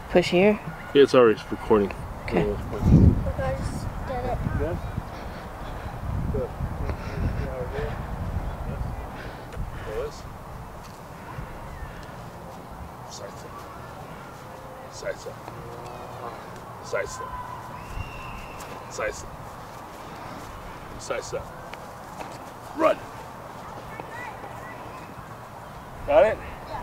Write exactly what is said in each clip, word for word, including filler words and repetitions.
Push here? Yeah, it's already recording. Okay. Look, I just did it. Good? Good. Side step. Side step. Side step. Side step. Side step. Run. Got it? Yeah.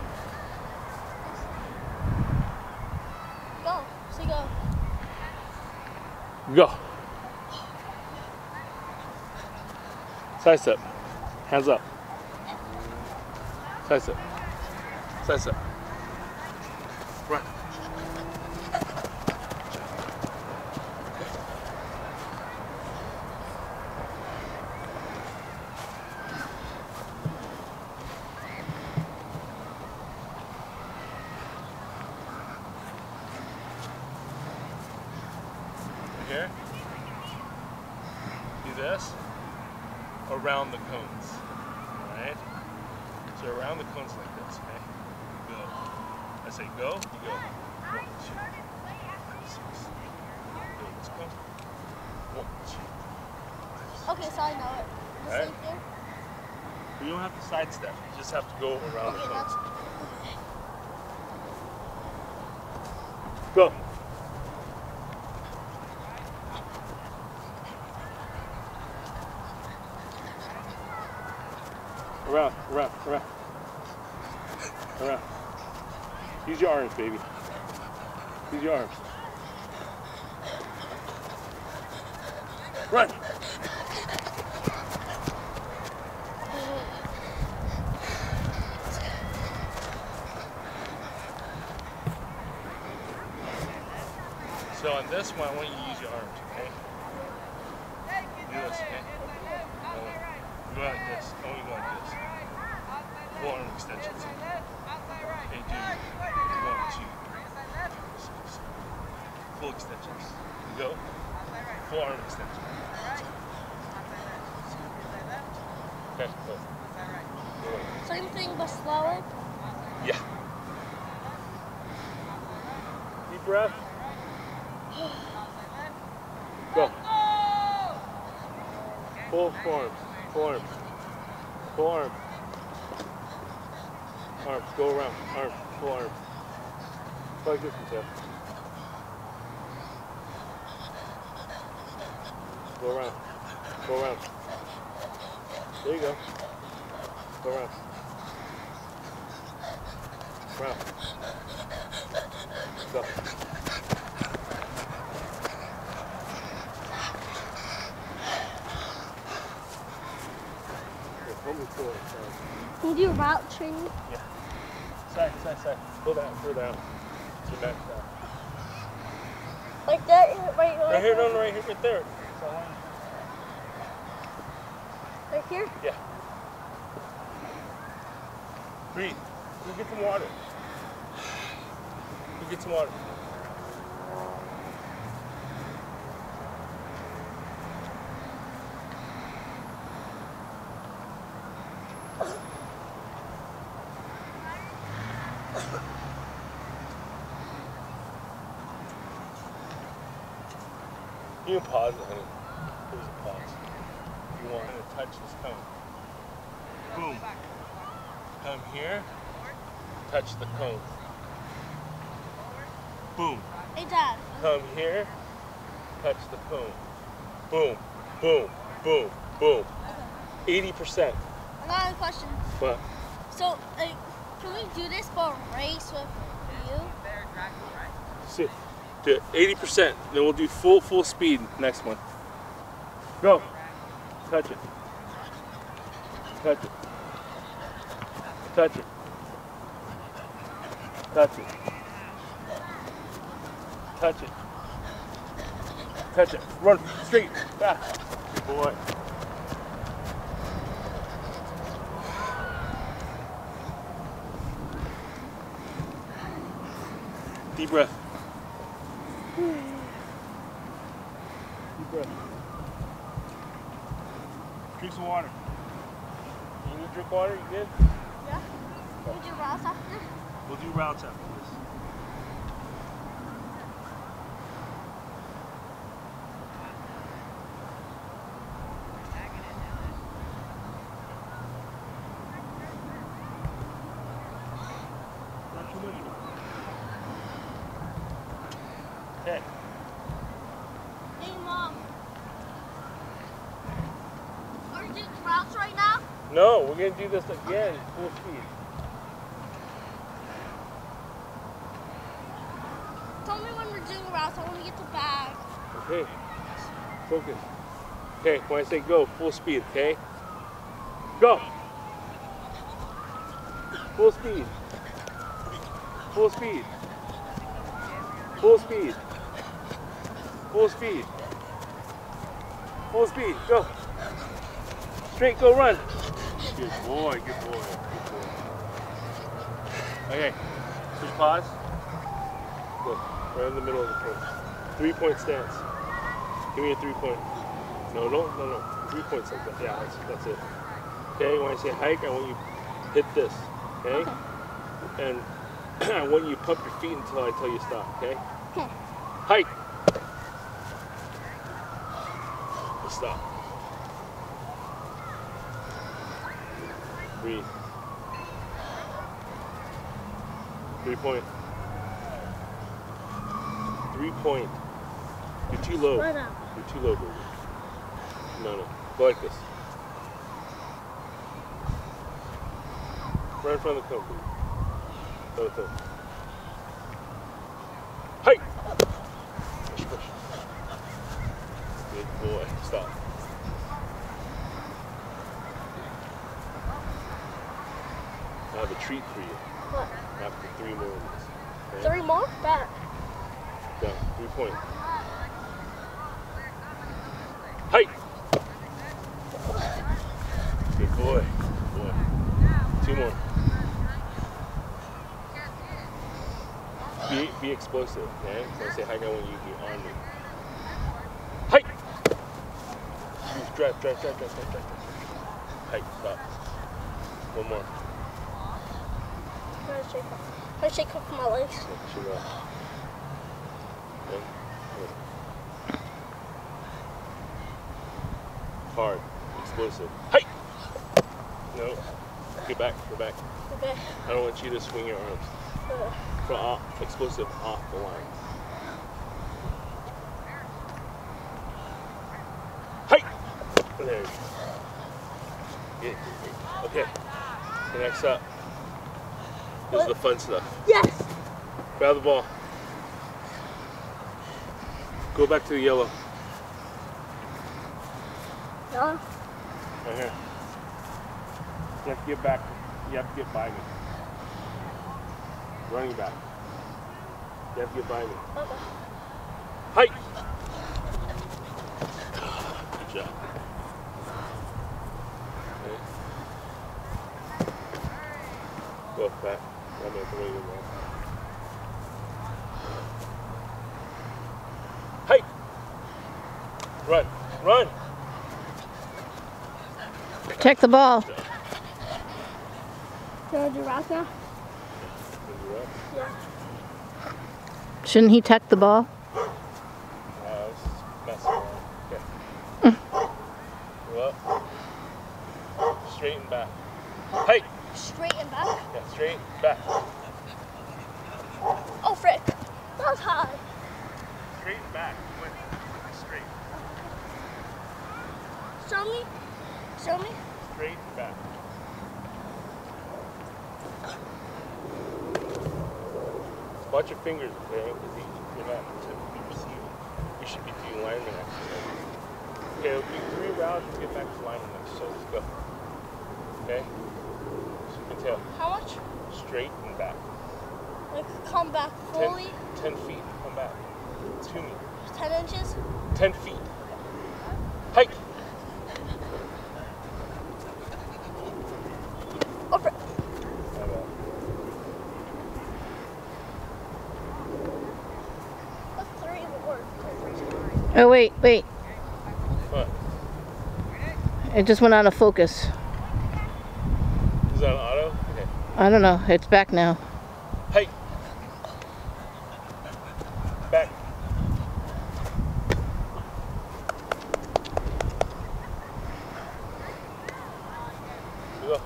Go. Say go. Go. Side step. Hands up. Side step. Side step. Run. Here. Do this around the cones. Alright? So around the cones like this, okay? Go. I say go, you go. One, two, five, six. Go, let's go. One, two, five, six. Okay, so I know it. Just Alright. right there. You don't have to sidestep, you just have to go around the Okay, cones. that's Go. Around, around, around. Around. Use your arms, baby. Use your arms. Run. So on this one, I want you to use your arms, okay? Do this, okay? Go like this. I want you to go like this. Full arm extensions. Okay, do one, two, three, six. Full extensions. Go. Full arm extension. Okay, go. Go. same thing but slower. Yeah. Deep breath. Go. Full arms. Full arms. Full arms. Arms. Go around. Arms. Full arms. Like this, Michelle. Go around. Go around. There you go. Go around. Round. Go. Can you do route training? Yeah. Side, side, side. Go down, go down. Go back down. Like that? Right, Right here, no, no, right here, right there. Right here? Yeah. Breathe. Go get some water. Go get some water. You can pause it, honey. There's a pause. You want to touch this cone. Boom. Come here. Touch the cone. Boom. Hey, Dad. Come here. Touch the cone. Boom. Boom. Boom. Boom. eighty percent. I got a question. What? So, like, can we do this for a race with you? See, do eighty percent. Then we'll do full full speed next one. Go. Touch it. Touch it. Touch it. Touch it. Touch it. Touch it. Run straight. Back. Good boy. Deep breath. Deep breath. Drink some water. You need to drink water? You good? Yeah. Can we do routes after? We'll do routes after this. Okay. Hey, Mom. Are you doing routes right now? No, we're going to do this again, full speed. Tell me when we're doing routes. I want to get the bag. Okay. Focus. Okay, when I say go, full speed, okay? Go! Full speed. Full speed. Full speed. Full speed. Full speed. Go. Straight, go run. Good boy, good boy, good boy. Okay, switch pause. Go, right in the middle of the point. Three point stance. Give me a three point. No, no, no, no. Three points like that. Yeah, that's, that's it. Okay, when I say hike, I want you to hit this. Okay? Okay. And I want you to pump your feet until I tell you stop. Okay? Okay. Hike. Stop. Breathe. Three point. Three point. You're too low. Right now. You're too low, baby. No, no. Go like this. Right in front of the cone, baby. Front of the cone. Hike! Push, push. Good boy. Stop. I have a treat for you. What? After three more of these. Okay? Three more? Back. Done. Three point. Height. Good boy. Good boy. Two more. Be, be explosive, okay? When I say height, I want you to be on me. Height. Use drive, drive, drive, drive, drive, drive. Height. Stop. One more. I'm gonna shake off. I'm gonna shake off my legs. Yeah, shake off. Okay. Good. Hard. Explosive. Height. No. Get back. Go back. Okay. I don't want you to swing your arms. Uh, For off, explosive off the line. Height. There you go. Good, good, good. Okay. The next up is the fun stuff. yes! Grab the ball. Go back to the yellow. Yeah. Right here. You have to get back. You have to get by me. Running back. You have to get by me. Okay. Height. Good job. Okay. Go back. I'm going to throw you the ball. Height. Run. Run. Protect the ball. Do you want to do routes now? Yeah. Shouldn't he tuck the ball? Uh, this is messing around. Okay. Go up. Straight and back. Height. Straight and back. Yeah, straight, back. Oh, frick. That was high. Straight and back. Went straight. Show me. Show me. Straight and back. Watch your fingers, okay? Because you're not to be receiving. You should be doing lineman exercise. Okay, we'll do three rounds and get back to lineman exercise. Let's go. Okay? So you can tell. How much? Straight and back. Like, come back Ten, fully. ten feet. Come back. To me. Ten inches. Ten feet. Hike. Oh, frick. That's three more. Oh, wait, wait. What? It just went out of focus. Is that an auto? Okay. I don't know. It's back now. Hike. Back. Go.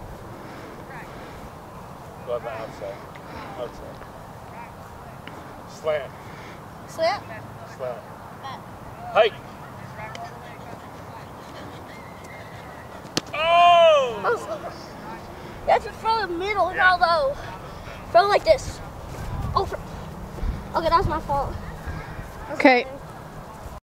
Go on the outside. Outside. Slant. Slant? Slant. Hike. Oh! Oh. You have to throw the middle, Yeah. not low. Throw like this. Oh, fr- okay, that was my fault. Okay.